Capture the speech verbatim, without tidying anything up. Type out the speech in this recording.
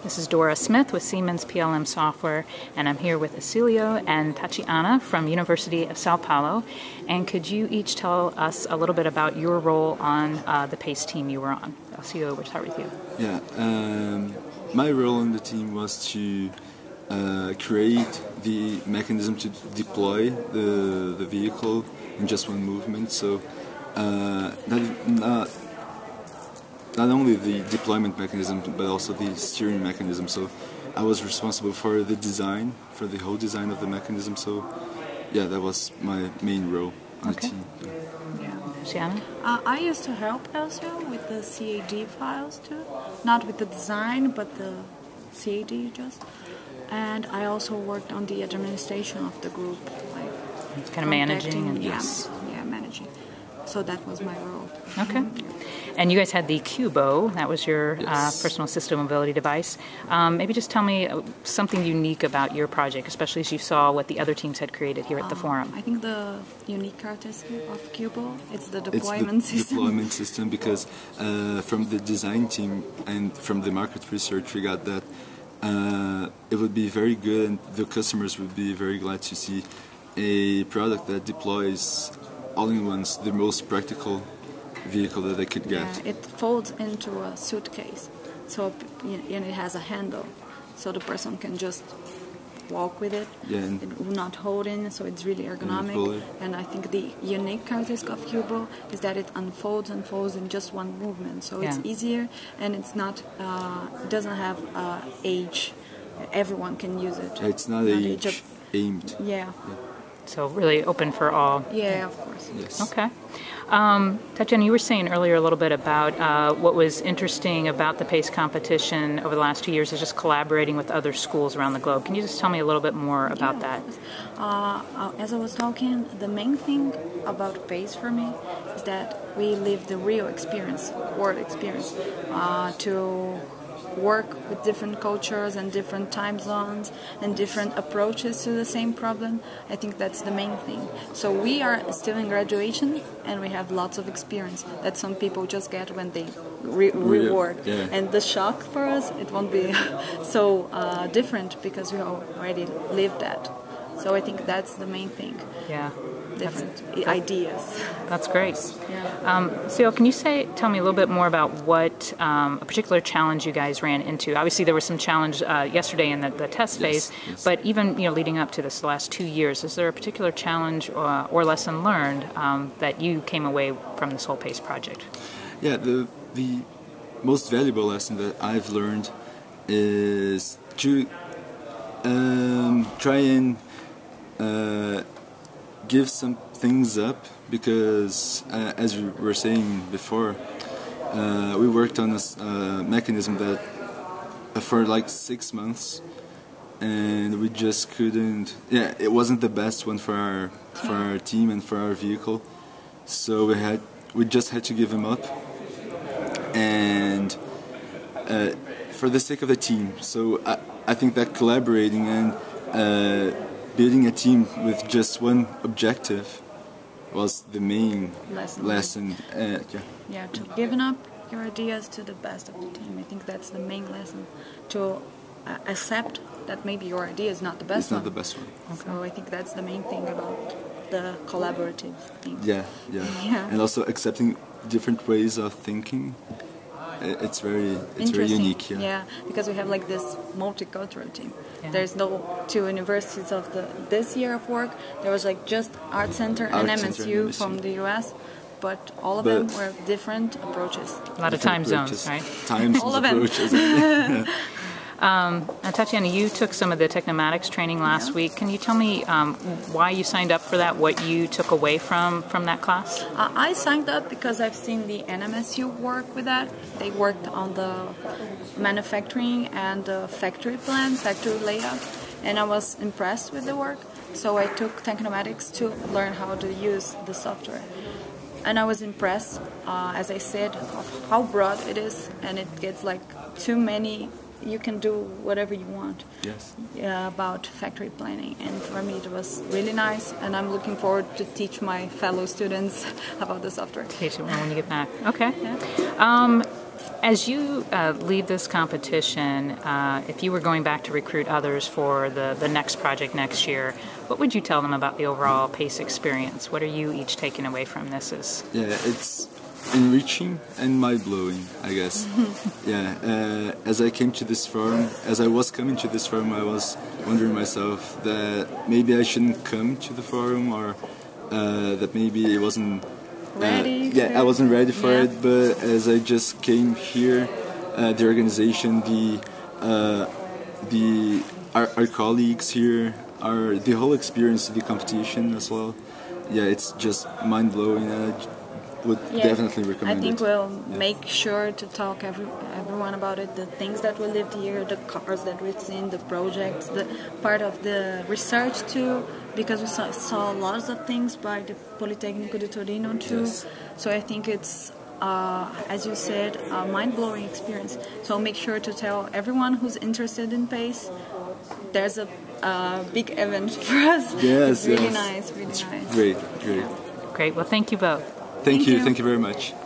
This is Dora Smith with Siemens P L M Software, and I'm here with Elcio and Tatiana from University of São Paulo. And could you each tell us a little bit about your role on uh, the PACE team you were on? Elcio, we'll start with you. Yeah, um, my role on the team was to uh, create the mechanism to deploy the, the vehicle in just one movement. So uh, not, not Not only the deployment mechanism, but also the steering mechanism. So I was responsible for the design, for the whole design of the mechanism. So yeah, that was my main role on Okay. the team. Yeah. Tatiana? Uh, I used to help Elcio with the C A D files too. Not with the design, but the C A D just. And I also worked on the administration of the group. Like It's kind of managing and yeah, yes. yeah, managing. So that was my role. Okay. And you guys had the Cubo, that was your Yes. uh, personal assistive mobility device. Um, maybe just tell me uh, something unique about your project, especially as you saw what the other teams had created here at the Uh, forum. I think the unique characteristic of Cubo is the It's deployment the system. deployment system because uh, from the design team and from the market research we got that uh, it would be very good and the customers would be very glad to see a product that deploys all in once the most practical vehicle that they could get. Yeah, it folds into a suitcase, so and it has a handle, so the person can just walk with it. Yeah, and it will not hold in, so it's really ergonomic. pull it. And I think the unique characteristic of Cubo is that it unfolds and folds in just one movement, so it's Yeah. easier and it's not uh, it doesn't have uh, age. Everyone can use it. Yeah, it's not, Not age age aimed. Yeah, So really open for all. yeah, of course. Yes. Okay. Um, Tatiana, you were saying earlier a little bit about uh, what was interesting about the PACE competition over the last two years is just collaborating with other schools around the globe. Can you just tell me a little bit more about Yeah, that? of course. Uh, uh, as I was talking, the main thing about PACE for me is that we live the real experience, world experience, uh, to work with different cultures and different time zones and different approaches to the same problem. I think that's the main thing. So we are still in graduation and we have lots of experience that some people just get when they re- reward. Yeah. And the shock for us, it won't be so uh, different because we already lived that. So I think that's the main thing. Yeah. Different That's- ideas. That's great. Yeah. Um, so can you say, tell me a little bit more about what um, a particular challenge you guys ran into? Obviously, there was some challenge uh, yesterday in the, the test Yes, phase, yes. but even you know leading up to this the last two years, is there a particular challenge or, or lesson learned um, that you came away from this whole PACE project? Yeah, the the most valuable lesson that I've learned is to um, try and uh, give some things up because, uh, as we were saying before, uh, we worked on a uh, mechanism that uh, for like six months, and we just couldn't. Yeah, it wasn't the best one for our for our team and for our vehicle, so we had we just had to give them up, and uh, for the sake of the team. So I I think that collaborating and uh, building a team with just one objective was the main Lesson. lesson. Uh, yeah. Yeah, to giving up your ideas to the best of the team. I think that's the main lesson. To uh, accept that maybe your idea is not the best It's not one. the best one. So I think that's the main thing about the collaborative thing. Yeah, yeah, Yeah. and also accepting different ways of thinking. I- It's very, it's very Interesting. unique. Yeah. Yeah, because we have like this multicultural team. Yeah. There's no two universities of the this year of work. There was like just Art Center and Art M S Center U and M S U. from the U S, but all of But- them were different approaches. A lot of time Different zones, approaches. right? Times All and of them. approaches. Um, and Tatiana, you took some of the Tecnomatix training last Yeah. week. Can you tell me um, why you signed up for that, what you took away from, from that class? Uh, I signed up because I've seen the N M S U work with that. They worked on the manufacturing and the factory plan, factory layout, and I was impressed with the work. So I took Tecnomatix to learn how to use the software. And I was impressed, uh, as I said, of how broad it is, and it gets like too many. You can do whatever you want. Yes. Uh, about factory planning, and for me it was really nice, and I'm looking forward to teach my fellow students about the software. Teach it when you get back. Okay. Yeah. Um, As you uh, leave this competition, uh, if you were going back to recruit others for the, the next project next year, what would you tell them about the overall PACE experience? What are you each taking away from this? Is Yeah, it's enriching and mind-blowing, I guess. Yeah, uh, as I came to this forum, as I was coming to this forum, I was wondering myself that maybe I shouldn't come to the forum, or uh, that maybe it wasn't Ready? Uh, yeah, I wasn't ready for yeah. it, but as I just came here, uh, the organization, the uh, the our, our colleagues here, our the whole experience of the competition as well. Yeah, it's just mind blowing. I would Yeah, definitely recommend I think it. we'll Yeah. make sure to talk every, everyone about it, the things that we lived here, the cars that we've seen, the projects, the part of the research too, because we saw, saw lots of things by the Politecnico de Torino too. Yes. So I think it's, uh, as you said, a mind-blowing experience. So make sure to tell everyone who's interested in PACE, there's a uh, big event for us. Yes, it's really yes. nice, really It's nice. great, great. great. Well, thank you both. Thank, Thank you, you. thank you very much.